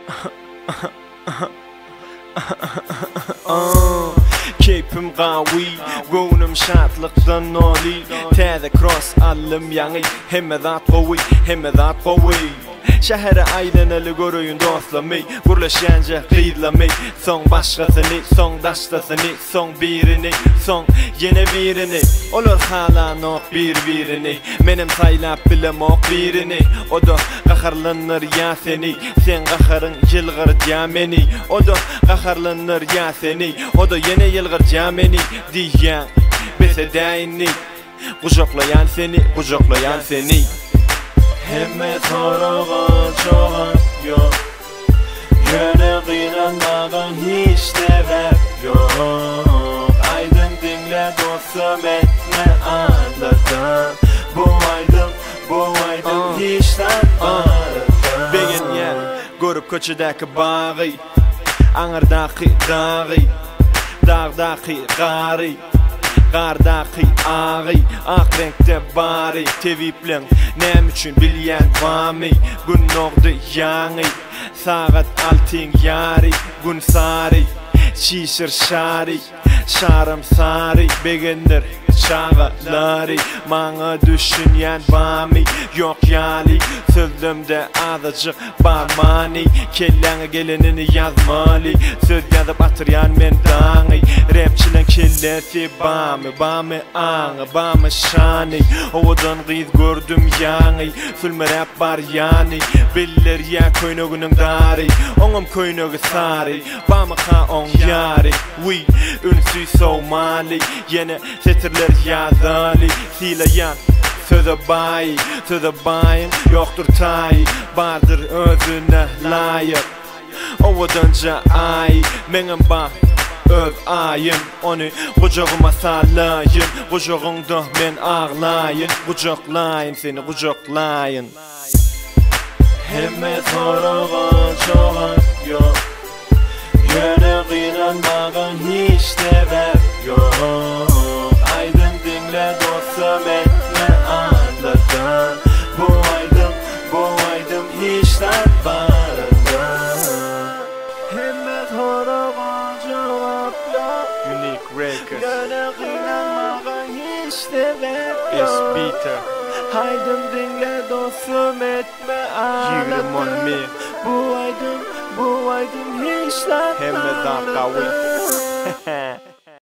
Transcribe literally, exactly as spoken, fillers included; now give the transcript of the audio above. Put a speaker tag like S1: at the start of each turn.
S1: Keyfim qawi, gönlüm şadlıktan noli. Täze cross allym ýaňy, hemme zat gowy, hemme zat gowy. Şähere aýlanaly görüýün dostlamy, gurlaşýanja gydlamy. Soň başgasyny, soň daşdasyny, soň birini, soň ýene birini. Olar halan ok bir-birini, menem saýlap bilemok birini. O da gaharlanır ýa seni, sen gaharyň ýylgyrja meni. O da gaharlanır ýa seni, o da ýene ýylgyrja meni diýýän bese däýini. Gujoklayan seni, gujoklayan seni. Hemme sorağa çoğap yok, yöne gynanmagan hiç sebep yok. Aydın dinle dostum, etme anlatan. Bu aydın, bu aydın uh. hiç tatmadan. Begin yer, görüp köçedäki bagy, aňardaky dagy, dagdaky gary, gardaky agy, ak renkde bary. Tebipleň näme üçin bilýän bamy, gün nogdy ýaňy, sagat altyň ýary, gün sary, şişir şary, şarym sary. Beginler çağalary, maňa düşünýän bamy, ýok ýaly, sözümde azyjyk bar many. Kelläňe gelenini ýazmaly, söz ýazyp atyrýan men daňy. Rapçilen kellesi bamy, bamy aňy, bamy şany. Owadan gyz gördüm ýaňy, sülme rap bar ýany. Biller ýa köýneginiň dary, oňam köýnegi sary, bamy ha oň ýary. Wi ünsüz sowmaly, ýene setirler ýazaly. Silaýan söze bay, söze bayın yoktur tay, bardır özüne layık. Owadanca ay, meňem bak öz ayım, onu gucagıma salayın. Gucagıňda men ağlayın, gucaklayın seni, gucaklayın. Hemme sorağa çoğap yok, yöne gynanmagan hiç sebep yok. Aydın dinle dostum, etme anlatan. Bu aydın, bu aydın hiç tatmadan. Hemme sorağa çoğap yok, Unique Records, yöne gynanmagan hiç sebep yok. S-Beater, aydın dinle dostum, etme anlatan. Bu aydın, bu aydın hiç tatmadan. Hemme zat gawy.